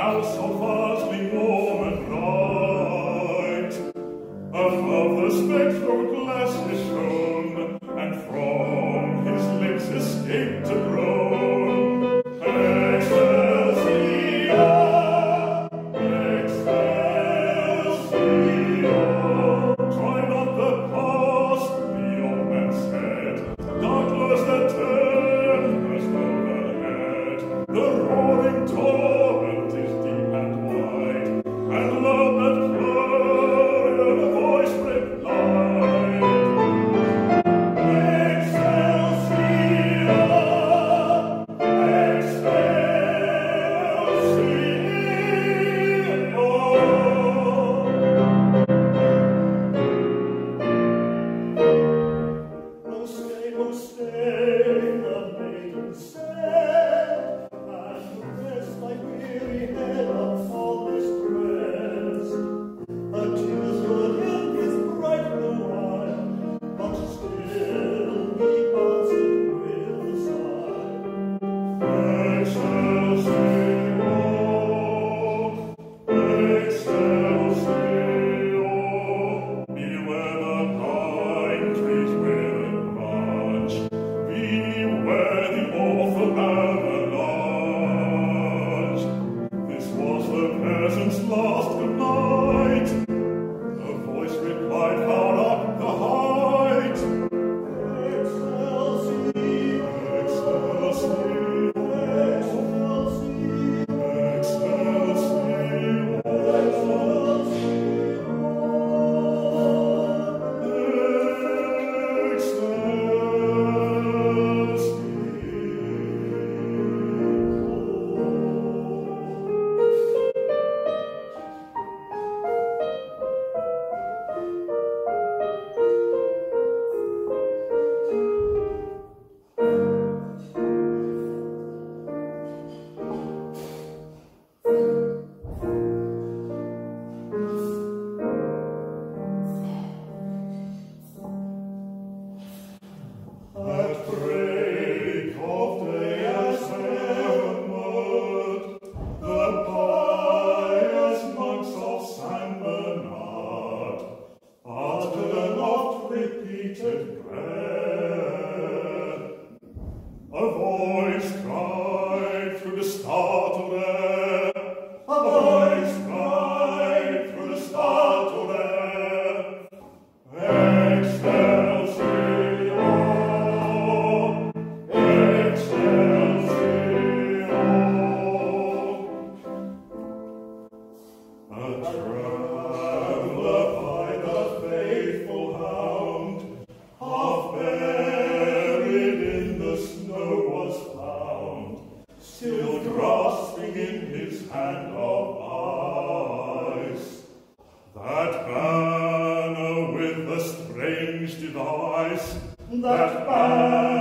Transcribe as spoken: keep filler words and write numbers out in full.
house so vastly warm and bright. Above the spectral glaciers shone, and from his lips escaped a groan. Excelsior! Excelsior! Try not the past, the old man said. Doubtless the tempest overhead. The roaring torrent is deep and wide, and loud that clarion voice replied. Excelsior! No stay, no stay, the maiden said, and rest thy weary head upon this breast. A tear stood in his bright blue eye, but still he answered with a sigh. Excelsior! Excelsior! Beware the pine trees with branch, beware the awful avalanche. This was the peasant's last good night. A voice replied far up the height. Excelsior! Excelsior! At break of day as heavenward, the pious monks of Saint Bernard uttered an oft-repeated prayer. A voice cried through the startled air, a voice cried through the startled air, Excelsior! Excelsior! A traveller by the faithful hound, half buried in the snow was found, still grasping in his hand of ice that banner with the strange device, that banner